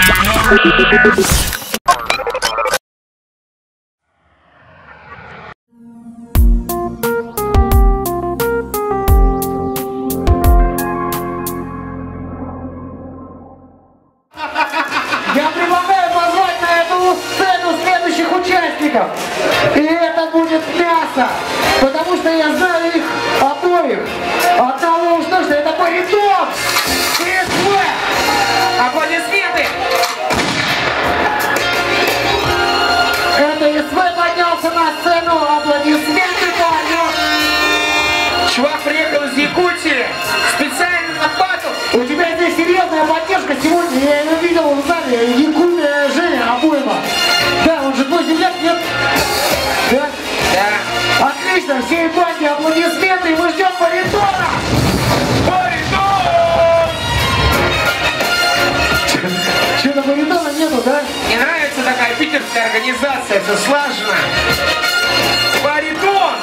Я предлагаю позвать на эту сцену следующих участников. И это будет мясо. Потому что я знаю их обоих. Одного уж точно, это баритон и СВ. Аплодисменты! Это СВ поднялся на сцену. Аплодисменты, парни. Чувак приехал из Якутии специально на батл. У тебя здесь серьезная поддержка сегодня. Я ее видел в зале. Якутия Женя Обойма. Да, он же твой земляк, нет? Да? Да. Отлично, всей банде аплодисменты, и мы ждем баритона! Баритон! Что-то баритона нету, да? Не нравится такая питерская организация, все слаженно. Баритон!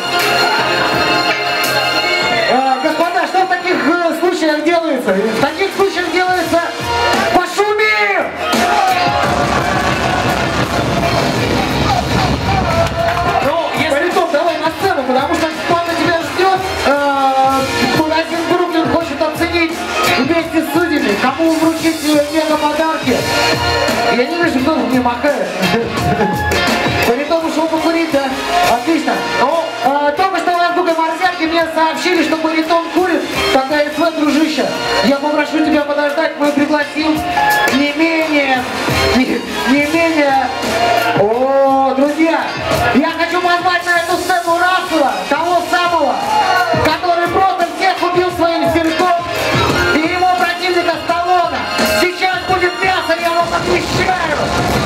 Господа, что в таких случаях делается? В таких случаях делается пошуми! Ну, если... Баритон, давай на сцену, потому что панда тебя ждет. Магазин Бруклин хочет оценить вместе с судьями, кому вручить мега подарки. Я не вижу, кто мне махает. Баритон ушел покурить, да? Отлично. Ну, только что в Азбуке Морзянки мне сообщили, что баритон курит. Тогда СВ, дружище, я попрошу тебя подождать, мы пригласим не менее... О, друзья, я хочу позвать на эту сцену Рассела, того самого, который просто всех убил своим стильком, и его противника Сталлоне. Сейчас будет мясо, я вам отвечаю.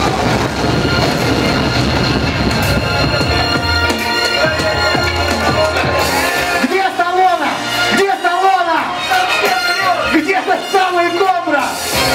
Где Сталлоне? Где Сталлоне? Где тот самый Кобра?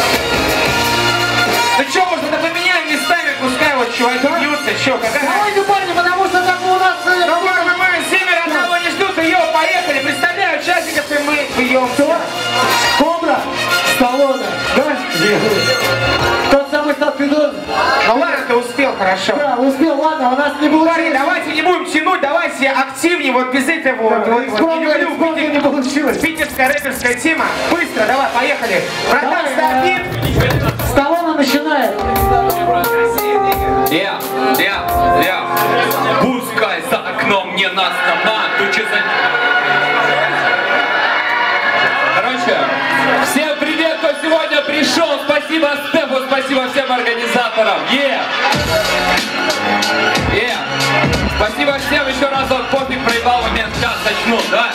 Ну что, может, это поменяем местами, пускай вот чуваки бьются, что, какая... Давайте, парни, потому что так у нас... Ну, мы семеро одного не ждут, ее, поехали, представляю участников, и мы бьем. Кто? Кобра? Сталлоне, да? Тот самый Сталпидон. Ну ладно, ты успел, хорошо. Да, успел, ладно, у нас не получилось. Парни, давайте не будем тянуть, давайте активнее, вот без этого вот. Не получилось. Питерская рэперская тема. Быстро, давай, поехали. Братан, стартит. Сталлоне начинает. Пускай за окном не нас дома, тучи за... Короче, всем привет, кто сегодня пришел. Спасибо Стефу, спасибо всем организаторам. Спасибо всем еще разок, пофиг, проебал момент, сейчас начну, да?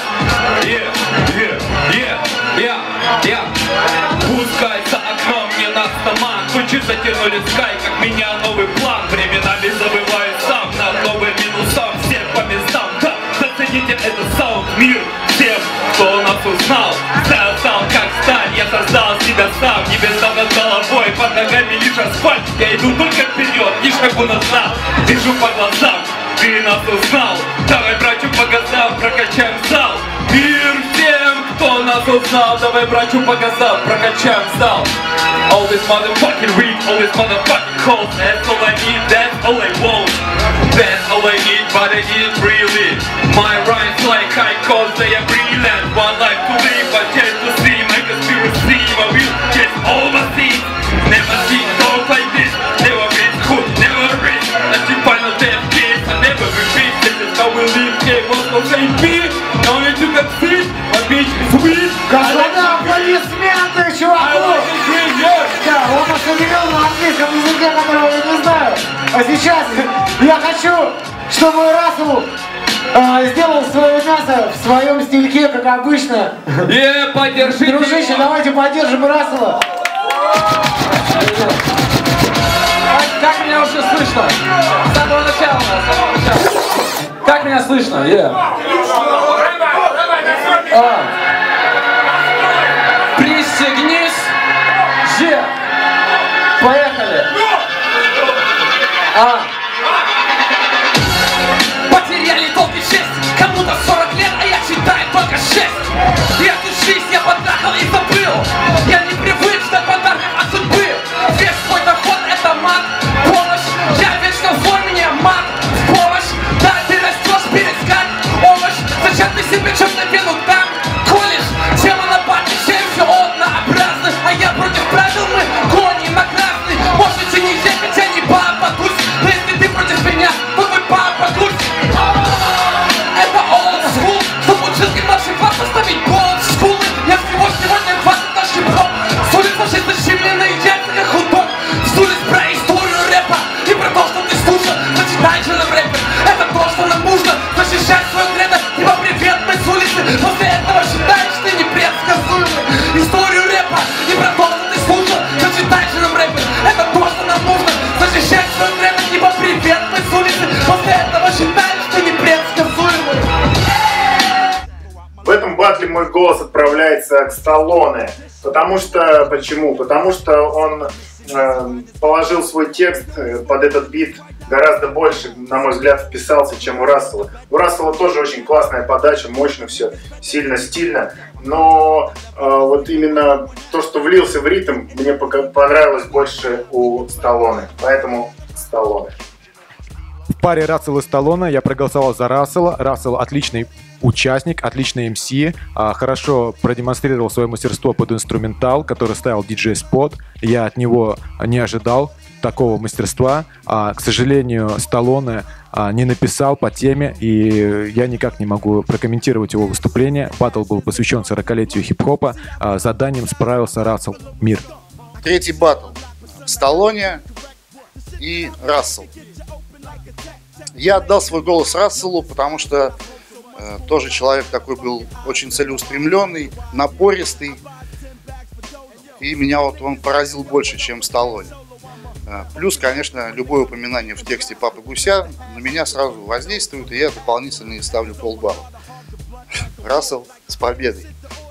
Пускай за окном не нас дома, тучи затянули скай, как меня новый план. Временами забываю сам, над новым минусом, всех по местам, да, зацените этот саунд, мир всем, кто нас узнал. Стал как сталь, я создал себя сам, небеса над головой, под ногами лишь асфальт. Я иду только вперед, ни шагу назад, вижу по глазам, ты нас узнал. Давай, братью, по газам, прокачаем зал. Мир всем, кто нас узнал. Давай, братью, по газам, прокачаем зал. All this motherfucking week, all this motherfucking cold. That's all I need, that's all I want. That's all I need, but I need really. My rhymes like high cause they are brilliant. One life to live, but yet to see my conspiracy. I will get all my things. Never see talk like this. Never reach hood, never reach. That's the final death case. I never repeat. This is how we live. Game was no same beat. No need to concede. My bitch is sweet. Господа, аплодисменты, чуваку! Да, он ошибел на английском языке, которого я не знаю. А сейчас я хочу, чтобы Расселу сделал свое мясо в своем стильке, как обычно. Поддержите. Дружище, давайте поддержим Рассела. Как меня уже слышно? С самого начала, Как меня слышно? Пристегнись. Поехали. Потеряли долг и честь. Кому-то 40 лет, а я считаю только 6. Я тут жизнь, я потрахал и забыл. Я не привык ждать подарков от судьбы. Весь свой про то, что ты слушал, зачитай же нам рэпер. Это то, что нам нужно. Защищать свой рэпер, типа привет, мы с улицы. После этого считаешь, что не предсказуемый. В этом батле мой голос отправляется к Сталлоне. Потому что... Почему? Потому что он положил свой текст под этот бит гораздо больше, на мой взгляд, вписался, чем у Рассела. У Рассела тоже очень классная подача, мощно все, сильно, стильно. Но вот именно то, что влился в ритм, мне понравилось больше у Сталлоне. Поэтому Сталлоне. В паре Рассел и Сталлоне я проголосовал за Рассела. Рассел отличный участник, отличный МС, хорошо продемонстрировал свое мастерство под инструментал, который ставил диджей Спот. Я от него не ожидал такого мастерства. К сожалению, Сталлоне не написал по теме, и я никак не могу прокомментировать его выступление. Баттл был посвящен 40-летию хип-хопа. Заданием справился Рассел. Мир. Третий баттл. Сталлоне и Рассел. Я отдал свой голос Расселу, потому что тоже человек такой был очень целеустремленный, напористый. И меня вот он поразил больше, чем Сталлоне. Плюс, конечно, любое упоминание в тексте Папы Гуся на меня сразу воздействует, и я дополнительно ставлю полбалла. Рассел, с победой!